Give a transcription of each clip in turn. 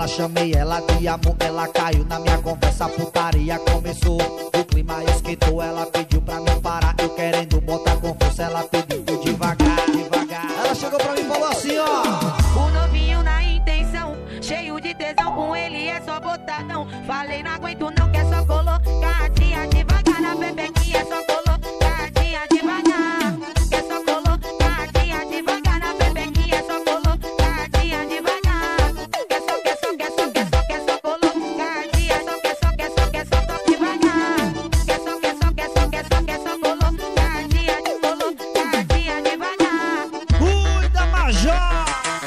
chamei ela de amor, ela caiu na minha conversa, a putaria começou. O clima esquentou, ela pediu pra me parar. Eu querendo botar com força, ela pediu devagar, devagar. Ela chegou pra mim e falou assim, ó: o novinho na intenção, cheio de tesão, com ele é só botadão. Falei, não aguento não, que é só colocadinha devagar. Na bebequinha é só colocadinha devagar. Que é só colocadinha devagar. Na bebequinha é só colocadinha devagar. Que é só colocadinha, só que é só devagar. Que é só colocadinha devagar. cuida, Major!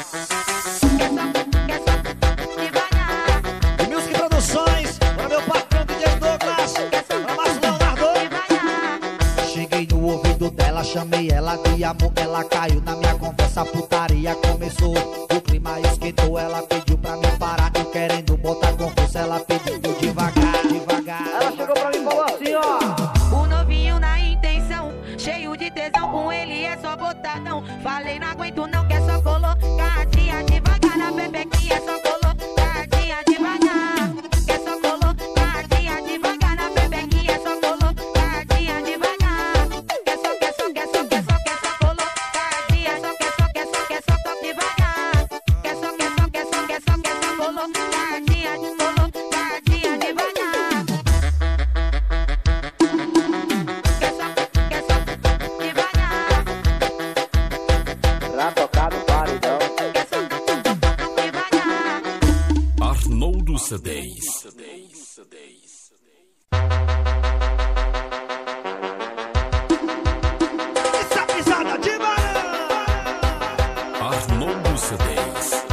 E Music Produções, para meu patrão DJ Douglas, para Márcio Leonardo. Cheguei no ouvido dela, chamei ela de amor, ela caiu na minha conversa, a putaria começou. O clima esquentou, ela pediu pra me parar. Eu querendo botar com força, ela pediu devagar, devagar. Ela chegou pra mim e falou assim, ó: o novinho na intenção, cheio de tesão, com ele é só botadão. Falei, não aguento não, que é só colocadinha devagar. Na bebequinha é só colocadinha devagar. Que é só colocadinha devagar. Na bebequinha é só colocadinha devagar. Que é só colocadinha, só que é só devagar. Que é só colocadinha devagar. Pra tocar no paredão. Arnoldo C10. essa pisada de barão! Arnoldo C10.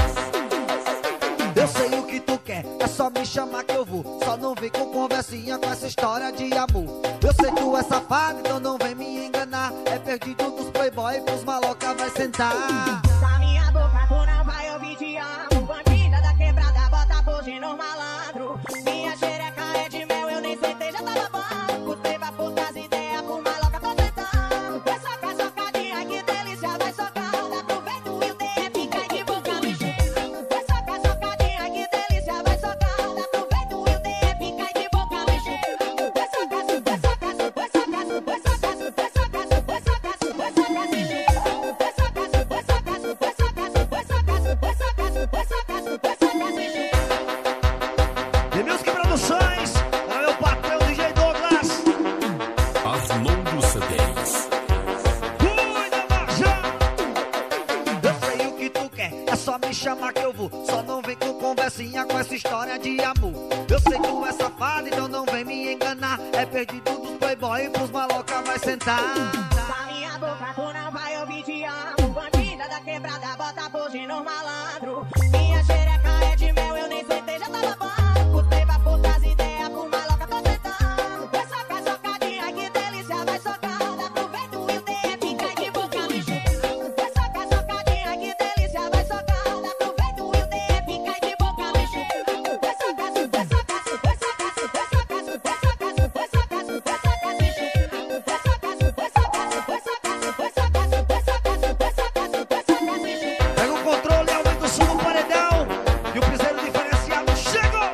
Eu sei o que tu quer, é só me chamar que eu vou. Só não vem com conversinha com essa história de amor. Eu sei que tu é safado, então não vem me enganar. É perdido dos playboy, pros maloca vai sentar. Da minha boca tu não vai ouvir te amo. Bandida da quebrada, bota bugi no malandro. Minha xereca é de mel, eu nem sentei, já tava bom. Custei pra putas ideias, pro maloca tô tentando. Vai socar, socadinha, que delícia, vai socar. Dá pro vento e o DF cai de boca ligeiro. Vai socar, socadinha, que delícia, vai socar. Dá pro vento e o DF cai de boca ligeiro. Vai socar, vai socar, vai socar, vai socar, vai socar, vai socar, vai socar, vai socar ligeiro. Vai socar, vai socar, vai socar, vai socar, vai socar, vai socar ligeiro. The Music Produções, para meu patrão DJ Douglas. Arnoldo C10. Cuida, Major! Eu sei o que tu quer, é só me chamar que eu vou. Só não vem com conversinha com essa história de amor. Eu sei que tu é safado, então não vem me enganar. É perdido dos playboy, pros maloca vai sentar. Da minha boca tu não vai ouvir te amo. Bandida da quebrada, bota bugi no malandro. Minha xereca é de mel, eu nem sentei, já tava bom. Custei pra putas ideias, pro maloca tô tentando. Vai socar, socadinha, que delícia, vai socar. Dá pro vento e o DF cai de boca ligeiro. Vai socar, socadinha, que delícia, vai socar. Dá pro vento e o DF cai de boca ligeiro. Vai socar, vai socar, vai socar, vai socar, vai socar, vai socar, vai socar ligeiro. Vai socar, vai socar, vai socar, vai socar, vai socar, vai socar ligeiro. Pega o controle, aumenta o som do paredão. E o piseiro diferenciado chegou.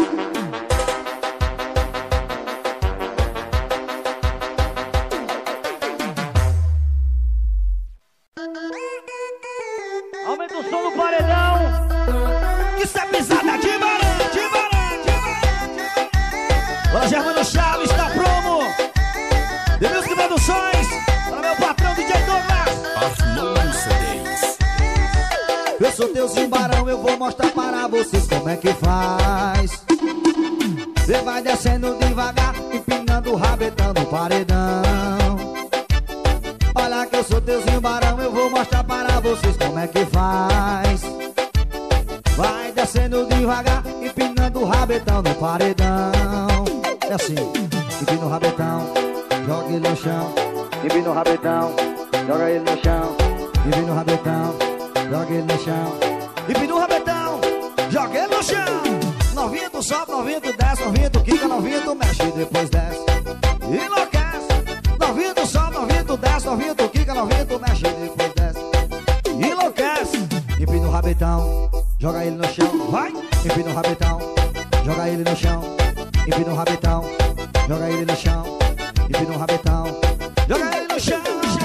Aumenta o som do paredão. Isso é pisada de barão, de barão, de barão. Olha, Germano Chaves, tá promo. The Music Produções, para meu patrão DJ Douglas. Arnoldo C10. Eu sou teu zimbarão, eu vou mostrar para vocês como é que faz. Você vai descendo devagar, empinando o rabetão no paredão. Olha que eu sou teu zimbarão, eu vou mostrar para vocês como é que faz. Vai descendo devagar, empinando o rabetão no paredão. É assim, empina o rabetão, joga ele no chão. Empina o rabetão, joga ele no chão. Empina o rabetão, joga ele no chão. Empina o rabetão, joga ele no chão. Novinha tu sobe, novinha tu desce, novinha tu quica, novinha tu mexe e depois desce. Enlouquece. Novinha tu sobe, novinha tu desce, novinha tu quica, novinha tu mexe e depois desce. Enlouquece. Empina o rabetão, joga ele no chão. Vai. empina o rabetão, joga ele no chão, empina o rabetão, joga ele no chão, empina o rabetão, joga ele no chão.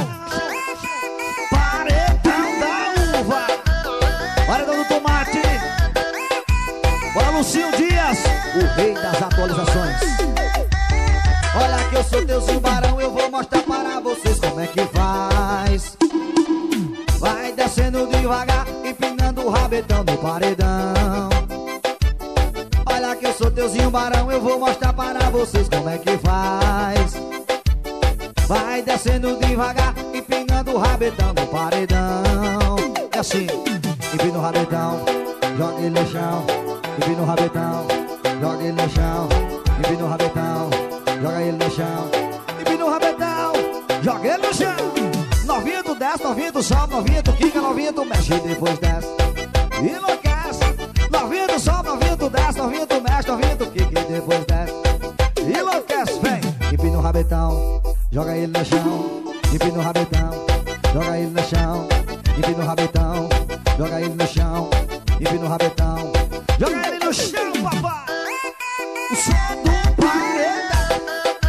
Paredão da uva, paredão do tomate. Bora, Lucinho Dias, o rei das atualizações. Olha que eu sou teuzinho barão, eu vou mostrar para vocês como é que faz. Vai descendo devagar, empinando o rabetão no paredão. Olha que eu sou teuzinho barão, eu vou mostrar para vocês como é que faz. Vai descendo devagar, empinando o rabetão no paredão. É assim, empina o rabetão, joga ele no chão, empina o rabetão, joga ele no chão, empina o rabetão, joga ele no chão, empina o rabetão, joga ele no chão. Novinha tu desce, novinha tu sobe, novinha tu quica, novinha tu mexe e depois desce. Enlouquece. Novinha tu sobe, novinha tu desce, novinha tu mexe, novinha tu quica e depois desce. Enlouquece, vem. Empina o rabetão, joga ele no chão, empina o rabetão, joga ele no chão, empina o rabetão, joga ele no chão, empina o rabetão, joga ele no chão, papai. O som do paredão.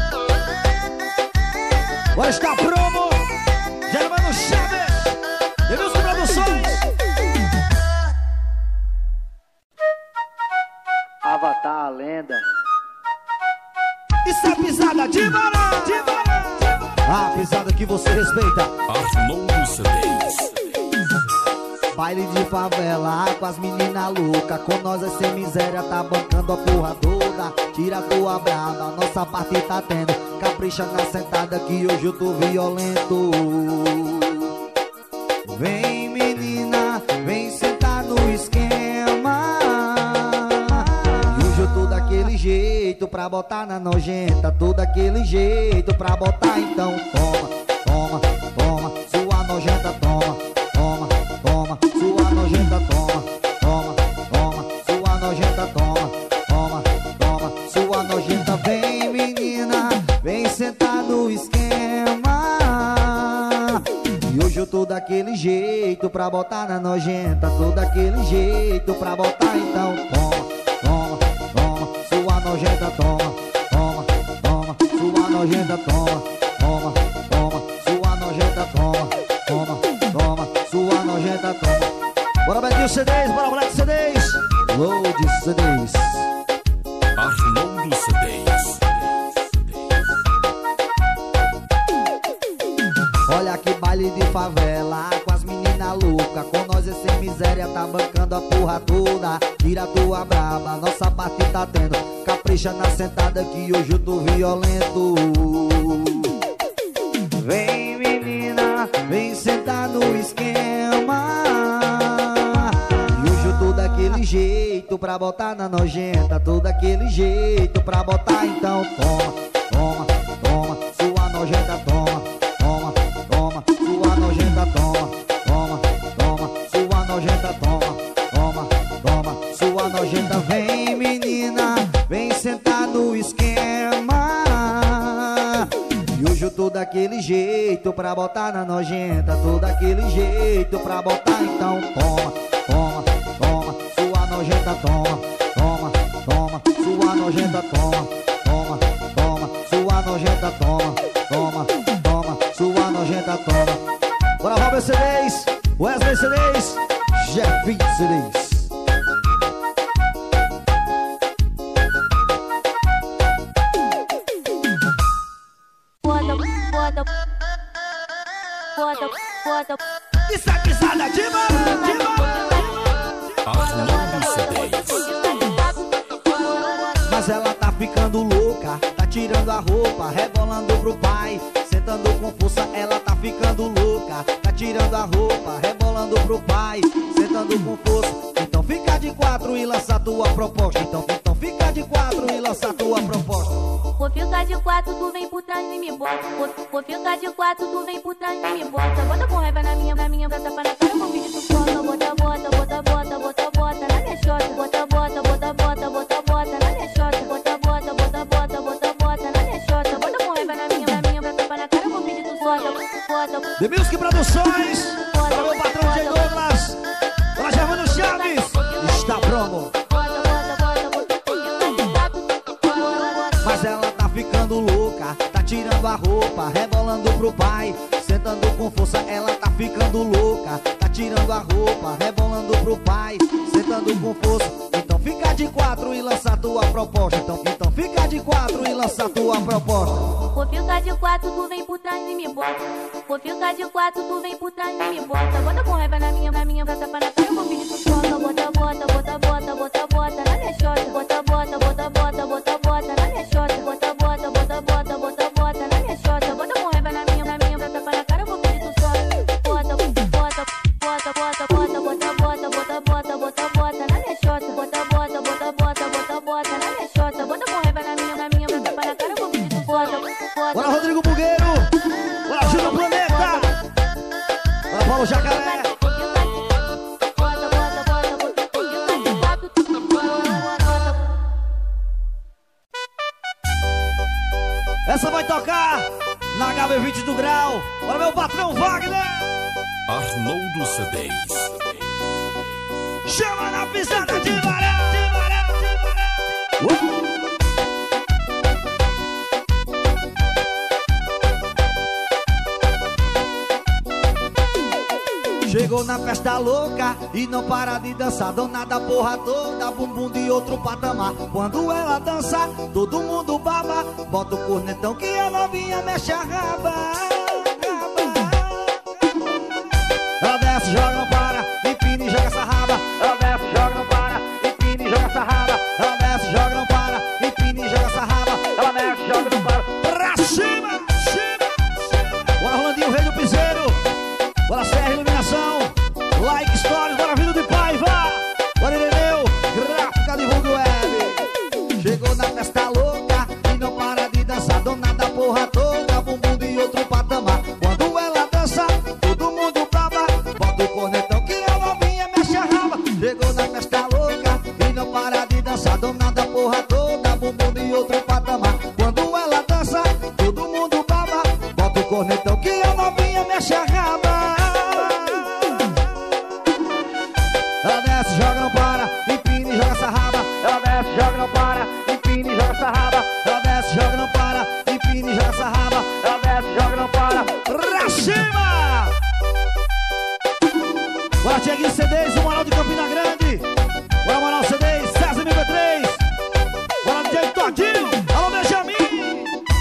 Agora está promo. Germano Chaves, Denilson Produções. Avatar, a lenda. Isso é pisada de barão, de barão. A pisada que você respeita. Arnoldo CDs. Baile de favela com as meninas loucas. Com nós é sem miséria, tá bancando a porra toda. Tira a tua brava, nossa parte tá tendo. Capricha na sentada que hoje eu tô violento. Vem menina, vem sentar no esquema. E hoje eu tô daquele jeito pra botar na nojenta. Tô daquele jeito pra botar, então toma, toma, toma. Sua nojenta toma, toma, toma. Sua nojenta toma, toma, toma. Sua nojenta toma, toma, toma. Sua nojenta vem menina, vem sentar no esquema. E hoje eu tô daquele jeito pra botar na nojenta. Tô daquele jeito pra botar, então toma, toma, toma. Sua nojenta toma, toma, toma. Sua nojenta toma, toma, toma. Sua nojenta toma, toma, toma. Sua nojenta toma. Bora Betinho CDs, bora Black CDs, Load CDs. Arnoldo CDs. Olha que baile de favela com as meninas loucas. Com nós é sem miséria, tá bancando a porra toda. Tira a tua braba, nossa parte tá tendo. Capricha na sentada que hoje eu tô violento. Vem menina, vem sentar no esquema. E hoje eu tô daquele jeito pra botar na nojenta. Tô daquele jeito pra botar, então toma, toma, toma. Sua nojenta toma, toma, toma. Sua nojenta toma, toma, toma. Sua nojenta toma, toma, toma. Sua nojenta vem menina, vem sentar no esquema. E hoje eu tô daquele jeito pra botar na nojenta. Tô daquele jeito pra botar, então toma, toma, toma. Sua nojenta toma, toma, toma. Sua nojenta toma, toma, toma. Sua nojenta toma, toma, toma. Sua nojenta toma. Bora Robert CDs, Wesley CDs, Jeff CDs. Isso é pisada de barão, de barão. Arnoldo CDs. Mas ela tá ficando louca, tá tirando a roupa, rebolando pro pai, sentando com força. Ela tá ficando louca, tá tirando a roupa, rebolando pro pai, sentando com força. Então fica de quatro e lança tua proposta. Então fica de quatro e lança tua proposta. Vou ficar de quatro, tu vem por trás e me bota. Vou ficar de quatro, tu vem por trás e me bota. Bota com raiva na minha, bota pra na cara, com vídeo tu solta. Bota, bota, bota, bota, bota, bota na minha chota. Bota, bota, bota, bota, bota, bota na minha chota. Bota, bota, bota, bota, bota, bota na minha chota. Bota com raiva na minha, bota pra na cara, com vídeo tu solta. Bota, The Music Produções, para o meu patrão J. Douglas, para Germano Chaves, está promo. bota, tirando a roupa, rebolando pro pai. Sentando com força, ela tá ficando louca. Tá tirando a roupa, rebolando pro pai. Sentando com força, então fica de quatro e lança tua proposta. Então fica de quatro e lança tua proposta. Vou ficar de quatro, tu vem por trás e me bota. Vou ficar de quatro, tu vem por trás e me bota. Bota com raiva na minha bota pra na cara, eu vou pedir tu solta. Bota, bota, bota, bota, bota, bota na minha chota. Bota, bota, bota, bota, bota, bota na minha chota. Bota, bota, bota, bota, bota, bota na minha chota. Bota com raiva na minha bota pra na cara, eu vou pedir tu solta. Bota, bota, bota, bota, bota, bota, bota, bota, bota, bota, bota na minha chota. Bota, bota, bota, bota, bota, bota na minha chota. Bota com raiva na minha bota pra na cara, eu vou pedir tu solta. Bora, Rodrigo Bugueiro! Bora, Gil do Planeta! Bora, Paulo Jacaré! Essa vai tocar na HB20 do Grau. Bora, meu patrão Wagner! Arnoldo CDs. Chama na pisada de Barão! Chegou na festa louca e não para de dançar. Dona da porra toda, bumbum de outro patamar. Quando ela dança, todo mundo baba. Bota o cornetão que a novinha mexe a raba. Ela desce, joga, não para, empina e joga essa raba. Ela desce, joga, não para, empina e joga essa raba. Ela desce, joga, não para, empina e joga essa raba. Ela desce, joga, não para, pra cima, cima. Bora, Rolandinho, rei do piseiro. Bora, Serra Iluminação, Like Stories, bora, Vindo de Paiva. Bora, Ireneu, gráfica de Mundo Web. Chegou na festa louca e não para de dançar. Dona da porra toda, bumbum de outro patamar. Quando ela dança, todo mundo brava. Bota o cornetão que a novinha mexe a raba. Chegou na festa louca e não para de dançar. Dona da porra toda, bumbum de outro patamar. Quando ela dança, todo mundo brava. Bota o cornetão que a novinha mexe a raba. Ela desce, joga, não para, empina e joga essa raba. Ela desce, joga, não para, empina e joga essa raba. Ela desce, joga, não para, empina e joga essa raba. Ela desce, joga, não para, pra cima! Bora, Tiaguinho CDs, o Moral de Campina Grande. Bora, Moral CDs, César MP3. Bora, DJ Todinho, alô, Benjamin.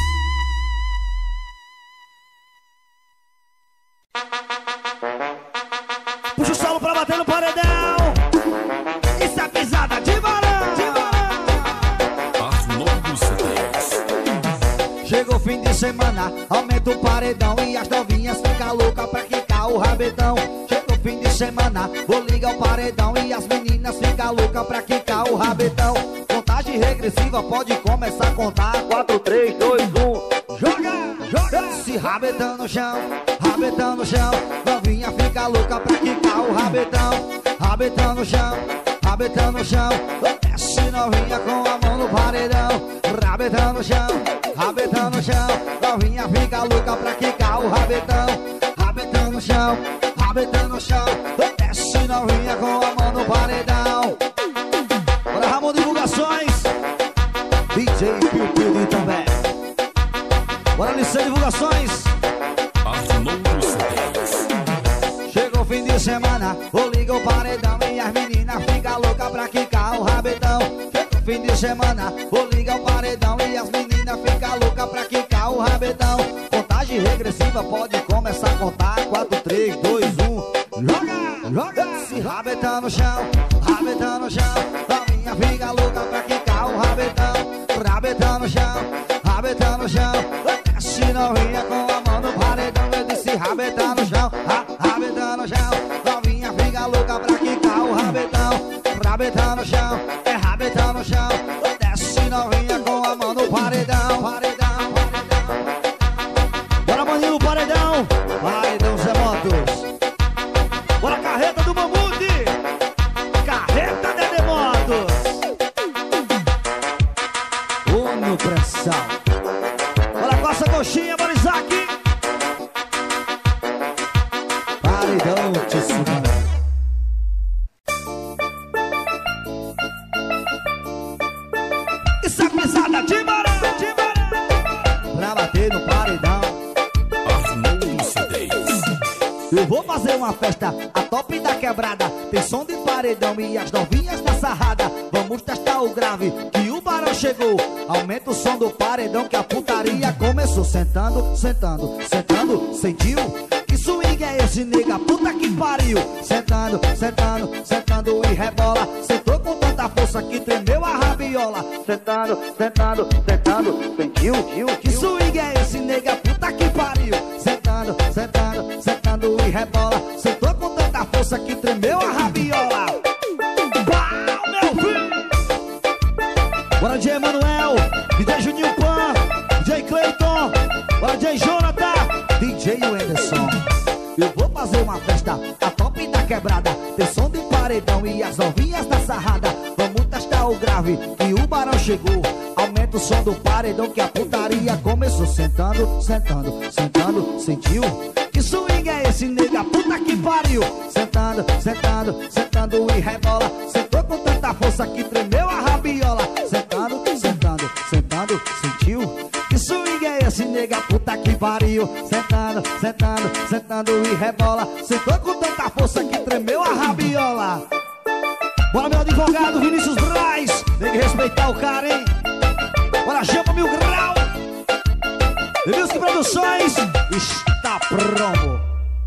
Puxa o solo pra bater no paredão. Isso é pisada de Barão, de Barão. Arnoldo CDs. Chegou fim de semana, aumenta o paredão e as novinhas ficam loucas pra quicar o rabetão. Chegou fim de semana, vou ligar o paredão e as meninas ficam loucas pra quicar o rabetão. Contagem regressiva, pode começar a contar. 4, 3, 2, 1. Joga, joga. Se rabetão no chão, rabetão no chão. Novinha fica louca pra quicar o rabetão. Rabetão no chão, rabetão no chão. Desce novinha com a mão no paredão. Rabetão no chão, rabetão no chão. Novinha fica louca pra quicar o rabetão. Rabetão no chão, rabetão no chão. Desce novinha com a mão no paredão. Bora, Ramon Divulgações, DJ Piu Piu de Itambé. Bora, Liceu Divulgações, Arnoldo CDs. chegou o fim de semana, vou ligar o paredão e as meninas ficam loucas pra quicar o rabetão. Chegou o fim de semana, vou ligar o paredão e as meninas ficam loucas pra quicar o rabetão. Contagem regressiva, pode começar a contar. 4, 3, 2, 1. Joga, joga. Se rabetão no chão, rabetão no chão. Novinha fica louca pra quicar o rabetão. Rabetão no chão, rabetão no chão. Desce novinha com a mão no paredão. Eu disse rabetão no chão, rabetão no chão. Novinha fica louca pra quicar o rabetão. Rabetão no chão, é rabetão no chão. Desce novinha com a mão no paredão. Paredão, paredão. Bora, maninho no paredão. Paredão Zé Motos. Bora, carreta do Mamute. Carreta Dedé Motos. Uno pressão. Bora, Costa Coxinha, bora, Isaac. Paredão Tissumã. Isso é pisada de Barão, de Barão. Pra bater no uma festa, a top da quebrada. Tem som de paredão e as novinhas da sarrada. Vamos testar o grave, que o barão chegou. Aumenta o som do paredão que a putaria começou. Sentando, sentando, sentando, sentiu? Que swing é esse, nega, puta que pariu. Sentando, sentando, sentando e rebola. Sentou com tanta força que tremeu a rabiola. Sentando, sentando, sentando, sentiu? Que swing é esse, nega, puta que pariu. Sentando, sentando, sentando e rebola. Sentou com tanta força que tremeu a rabiola. Pau, meu filho! Bora DJ Emanuel, DJ Juninho Pan, DJ Cleiton, bora DJ Jonathan, DJ Wenderson. Eu vou fazer uma festa, a top da quebrada. Tem som de paredão e as novinhas da sarrada. Vamos testar o grave, que o barão chegou. Aumenta o som do paredão que a putaria começou. Sentando, sentando, sentando, sentiu? Que swing é esse, nega, puta que pariu. Sentando, sentando, sentando e rebola. Sentou com tanta força que tremeu a rabiola. Sentando, sentando, sentando, sentiu? Que swing é esse, nega, puta que pariu. Sentando, sentando, sentando e rebola. Sentou com tanta força que tremeu a rabiola. Bora, meu advogado Vinícius Braz, tem que respeitar o cara, hein? Bora, chama Mil Grau e Music Produções, está promo.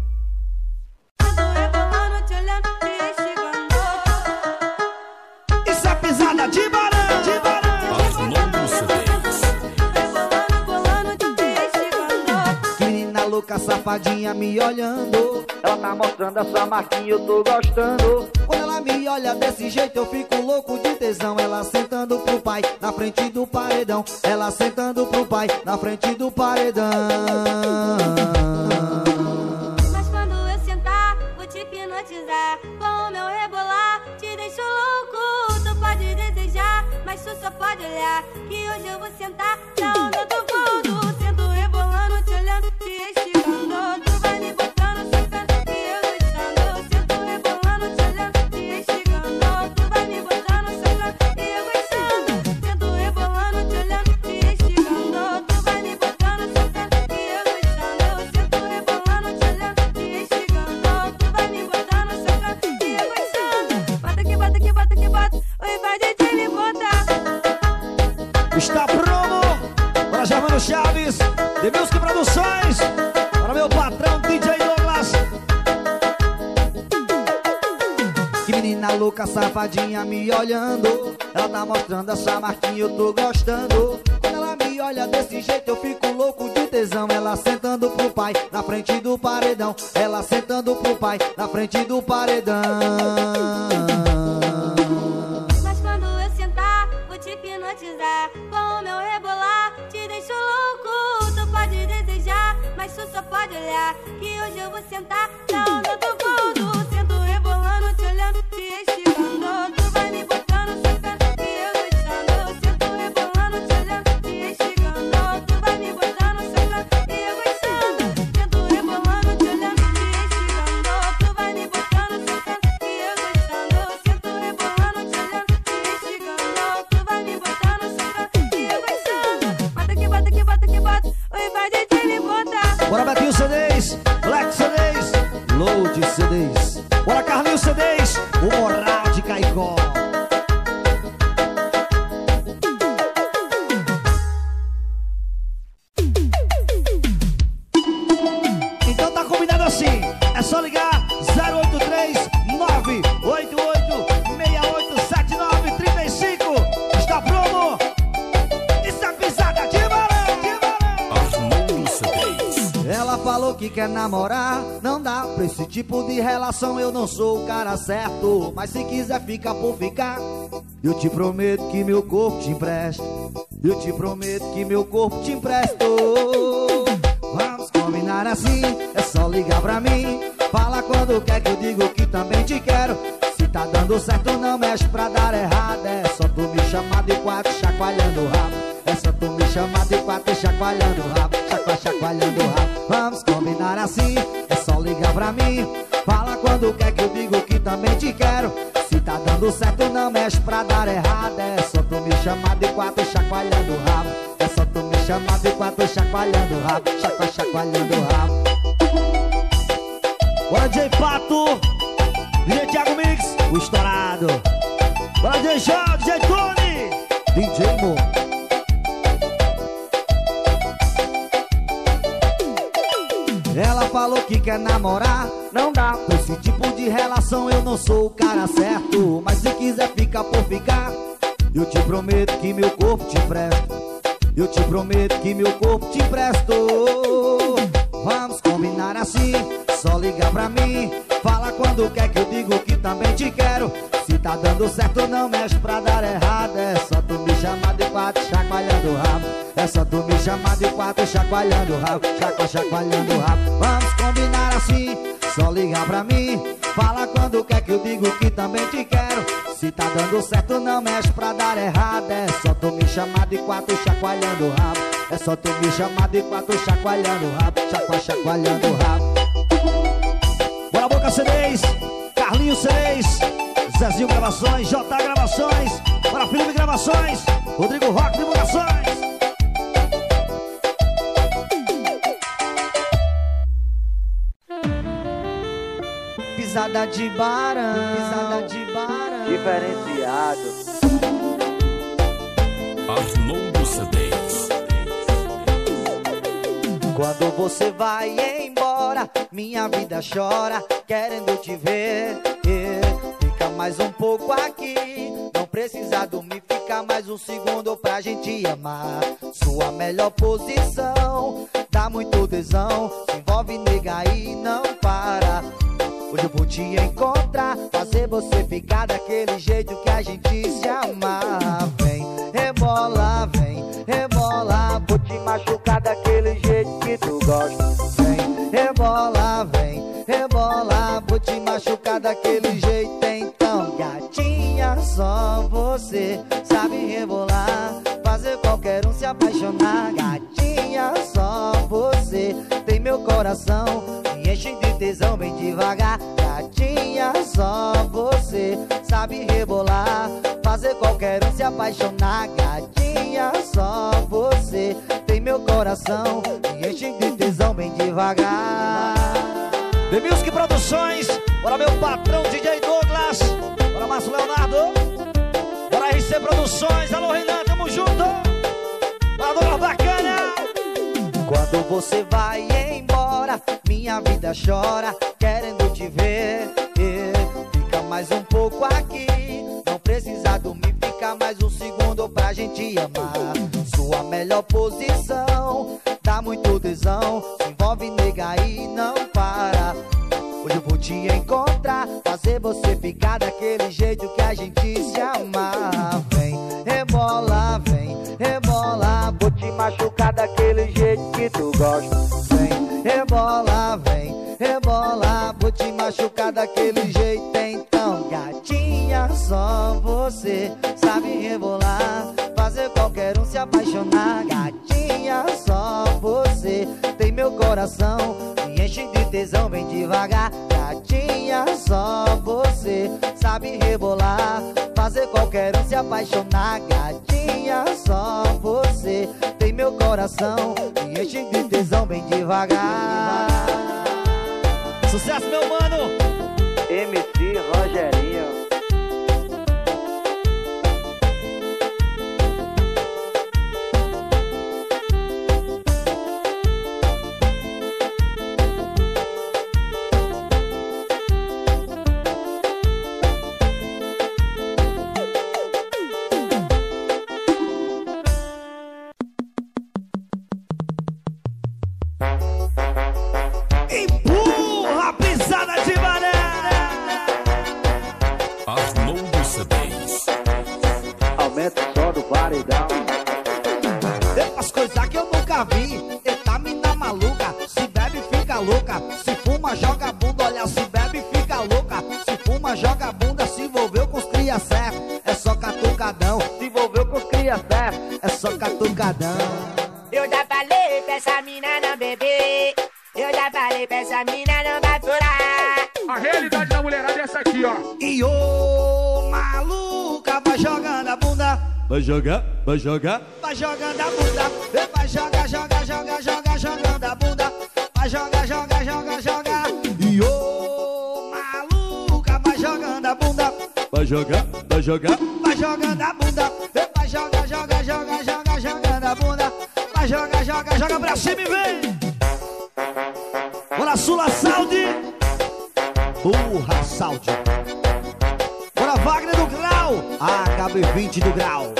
Isso é pisada de barão, de barão. Arnoldo CDs. Que menina louca, safadinha me olhando. Ela tá mostrando essa marquinha, eu tô gostando. Quando ela me olha desse jeito eu fico louco de tesão. Ela sentando pro pai na frente do paredão. Ela sentando pro pai na frente do paredão. Mas quando eu sentar, vou te hipnotizar. Com o meu rebolar, te deixo louco. Tu pode desejar, mas tu só pode olhar. Que hoje eu vou sentar na onda do fundo. Sento rebolando, te olhando, te esticando. Tu vai me botando, sentando e eu gostando. Sento rebolando, te olhando, te esticando. Tu vai me botando, sentando e eu gostando. Sento rebolando, te olhando, te esticando. Tu vai me botando, sentando e eu gostando. Sento rebolando, te olhando, te esticando. Tu vai me botando, sentando e eu gostando. Bota que bota que bota que bota. Oi, vai DJ me botar. Está promo. Bora, Germano Chaves, The Music Produções. Para meu patrão DJ Douglas. Que menina louca, safadinha me olhando. Ela tá mostrando essa marquinha, eu tô gostando. Quando ela me olha desse jeito eu fico louco de tesão. Ela sentando pro pai na frente do paredão. Ela sentando pro pai na frente do paredão. Mas quando eu sentar, vou te hipnotizar. Com o meu rebolar, te deixo louco. Tu pode desejar, mas tu só pode olhar. Que hoje eu vou sentar na onda do fundo. Sento rebolando, te olhando, te esticando. Tu vai me botando, sentando e eu gostando. Sento rebolando, te olhando, te esticando. Tu vai me botando, sentando e eu gostando. Sento rebolando, te olhando, te esticando. Tu vai me botando, sentando e eu gostando. Sento rebolando, te olhando, te esticando. Tu vai me botando, sentando e eu gostando. Bota que bota que bota que bota. Oi, vai DJ me botar. Bora, Betinho CDs, Black CDs, Load CDs. Bora, Carlinhos CDs, o Moral de Caicó. Então tá combinado assim, é só ligar 083-988-6879-35. Está promo. Isso é pisada de balão, de balão. Arnoldo CDs. Ela falou que quer namorar, não dá pra esse tipo de relação. Eu não sou o cara certo, mas se quiser ficar por ficar, eu te prometo que meu corpo te empresto. Eu te prometo que meu corpo te empresto. Vamos combinar assim, é só ligar pra mim. Fala quando quer que eu digo que também te quero. Se tá dando certo não mexe pra dar errado. É só tu me chamar de quatro chacoalhando o rabo. É só tu me chamar de quatro chacoalhando o rabo. Chacoalhando o rabo. Vamos combinar assim, é só ligar pra mim. Fala quando quer que eu digo que também te quero. Se tá dando certo não mexe pra dar errado. É só tu me chamar de quatro chacoalhando o rabo. É só tu me chamar de quatro chacoalhando o rabo. Chacoalhando o rabo. Bora DJ Pato, DJ Thiago Mix, o estourado. Bora DJ Jó, DJ Tony, DJ Mo. Ela falou que quer namorar, não dá. Com esse tipo de relação eu não sou o cara certo. Mas se quiser ficar por ficar, eu te prometo que meu corpo te empresto. Eu te prometo que meu corpo te empresto. Vamos combinar assim, só liga pra mim. Fala quando quer que eu digo que também te quero. Se tá dando certo não mexe pra dar errado. É só tu me chamar de quatro chacoalhando o rabo. É só tu me chamar de quatro chacoalhando o rabo. Chacoalhando o rabo. Vamos combinar assim, só ligar pra mim. Fala quando quer que eu digo que também te quero. Se tá dando certo não mexe pra dar errado. É só tu me chamar de quatro chacoalhando o rabo. É só tu me chamar de quatro chacoalhando o rabo. Chacoalhando o rabo. Bora Boca CDs, Carlinho CDs, Zezinho Gravações, J Gravações, Bora Felipe Gravações, Rodrigo Rock Divulgações. Pisada de barão, pisada de barão. Diferenciado. Arnoldo CDs. Quando você vai embora, minha vida chora, querendo te ver. Fica mais um pouco aqui, não precisa dormir, fica mais um segundo pra gente amar. Sua melhor posição, dá muito tesão, se envolve nega e não para. Hoje eu vou te encontrar, fazer você ficar daquele jeito que a gente se ama. Vem, rebola, vou te machucar daquele jeito que tu gosta. Vem, rebola, vou te machucar daquele jeito. Então, gatinha, só você sabe rebolar, fazer qualquer um se apaixonar. Gatinha, só você tem meu coração, me enche de tesão bem devagar. Gatinha, só você sabe rebolar, fazer qualquer um se apaixonar. Gatinha, só você tem meu coração, me enche de tesão bem devagar. The Music Produções, bora meu patrão DJ Douglas, bora Márcio Leonardo, bora RC Produções, alô Renan, tamo junto, bora Douglas Bacana. Quando você vai embora, minha vida chora, querendo te ver. Fica mais um pouco aqui, não precisa dormir, fica mais um segundo pra gente amar. Sua melhor posição, dá muito tesão, se envolve nega e não para. Hoje eu vou te encontrar, fazer você ficar daquele jeito que a gente se ama. Vem, rebola, vou te machucar daquele jeito que tu gosta. Vem, rebola, vou te machucar daquele jeito. Então, gatinha, só você sabe rebolar, fazer qualquer um se apaixonar. Gatinha, só você tem meu coração, me enche de tesão bem devagar. Gatinha, só você sabe rebolar, fazer qualquer um se apaixonar. Gatinha, só você tem meu coração, me enche de tesão bem devagar. Sucesso, meu mano! MC Rogerinho. Empurra, pisada de banana! Arnoldo CDs. Aumenta o som do paredão. Tem umas coisas que eu nunca vi. Eita mina maluca, se bebe fica louca, se fuma joga bunda, olha, se bebe fica louca, se fuma joga bunda, se envolveu com os cria certo, é só catucadão, se envolveu com os cria certo, é só catucadão. Eu já falei pra essa mina não beber, eu já falei pra essa mina não vai furar. A realidade da mulherada é essa aqui, ó. E ô maluca, vai jogando a bunda, vai jogar, vai jogar, vai jogando a bunda, vai jogar, jogando a bunda, vai jogar, joga. E ô jogando, vai jogando, vai jogando a bunda. Vai joga, joga, joga, joga, jogando a bunda. Vai joga, joga, joga pra cima e vem. Bora Sula Saúde. Porra, Saúde. Bora Wagner do Grau. HB20 do Grau.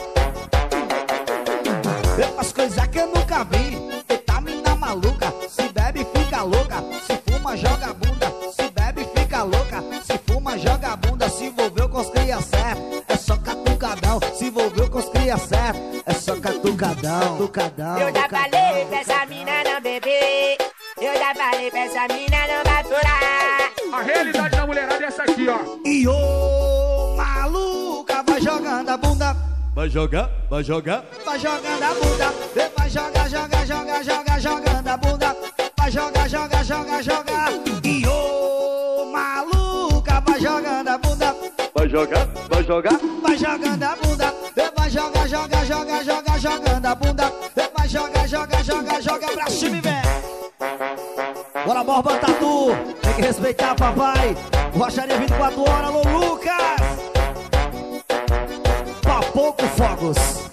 Vê umas coisas que eu nunca vi. Eita mina maluca. Se bebe fica louca. Se fuma joga bunda. Se bebe fica louca. Se fuma joga bunda. Se envolveu com os cria certo. É só catucadão. Se envolveu com os cria certo. É só catucadão. Tucadão. Eu já falei pra essa mina não beber. Eu já falei pra essa mina não baturar. A realidade da mulherada é essa aqui, ó. E ô maluca, vai jogando a bunda. Vai jogar, vai jogar, vai jogando a bunda. Vai jogar, joga, joga, joga, jogando a bunda. Vai jogar, joga, joga, joga. E ô maluca, vai jogando a bunda. Vai jogar, vai jogar. Vai jogando a bunda. Vai jogar, joga, joga, joga, jogando a bunda. Vai jogar, joga, joga, joga pra cima e vem. Bora Borba Tatu, tem que respeitar papai. Rocharia 24 horas, alô Lucas. Papoco Fogos.